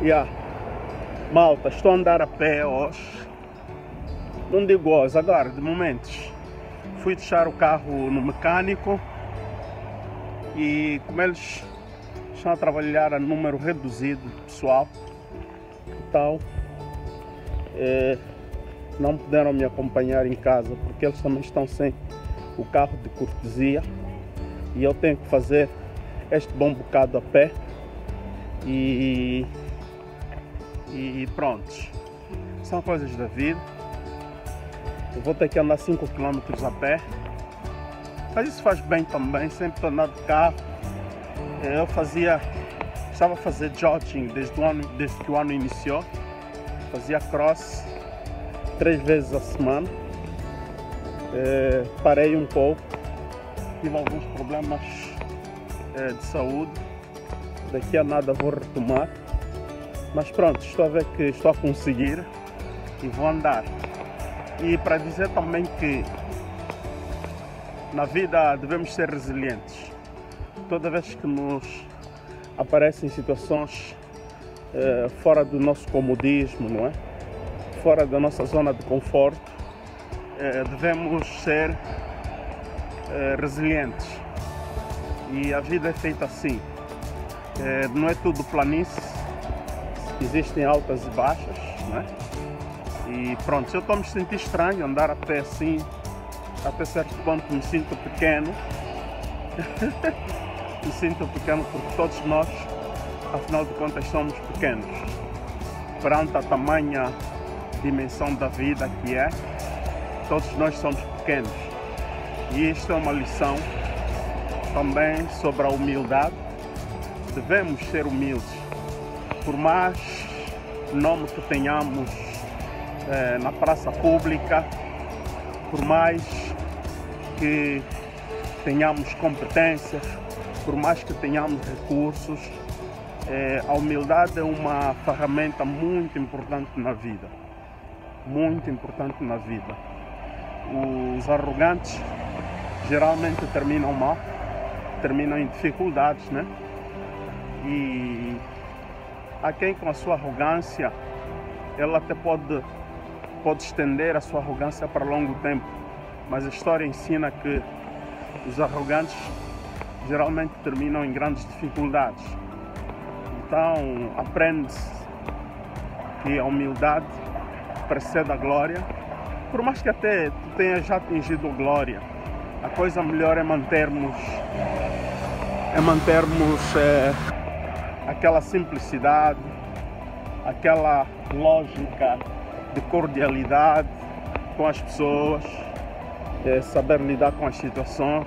Yeah. Malta, estou a andar a pé hoje. Não digo hoje, agora, de momentos. Fui deixar o carro no mecânico e como eles estão a trabalhar a número reduzido de pessoal, então não puderam me acompanhar em casa porque eles também estão sem o carro de cortesia e eu tenho que fazer este bom bocado a pé e pronto, são coisas da vida. Eu vou ter que andar 5 km a pé, mas isso faz bem também. Sempre estou andando de carro. Eu estava a fazer jogging desde que o ano iniciou, fazia cross 3 vezes a semana. Parei um pouco, tive alguns problemas de saúde, daqui a nada vou retomar, mas pronto, estou a ver que estou a conseguir e vou andar. E para dizer também que na vida devemos ser resilientes. Toda vez que nos aparecem situações fora do nosso comodismo, não é? Fora da nossa zona de conforto, devemos ser resilientes. E a vida é feita assim. Não é tudo planície, existem altas e baixas, não é? E pronto, se eu estou a me sentir estranho andar a pé assim, até certo ponto me sinto pequeno. Me sinto pequeno porque todos nós, afinal de contas, somos pequenos. Perante a tamanha dimensão da vida que é, todos nós somos pequenos. E isto é uma lição também sobre a humildade. Devemos ser humildes. Por mais nome que tenhamos na praça pública, por mais que tenhamos competências, por mais que tenhamos recursos, a humildade é uma ferramenta muito importante na vida. Muito importante na vida. Os arrogantes geralmente terminam mal, terminam em dificuldades, né? E há quem com a sua arrogância, ela até pode estender a sua arrogância para longo tempo, mas a história ensina que os arrogantes geralmente terminam em grandes dificuldades. Então aprende-se que a humildade precede a glória. Por mais que até tu tenhas já atingido a glória, a coisa melhor é mantermos aquela simplicidade, aquela lógica de cordialidade com as pessoas, saber lidar com as situações,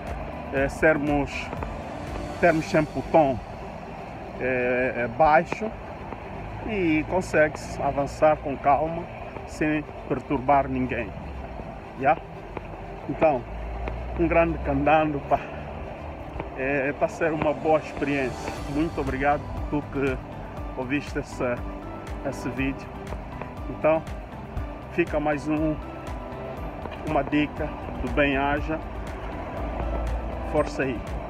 termos sempre o tom baixo e consegue-se avançar com calma sem perturbar ninguém. Yeah? Então, um grande candando para ser uma boa experiência. Muito obrigado por tu que ouviste esse vídeo. Então, fica mais uma dica do bem-aja. Força aí.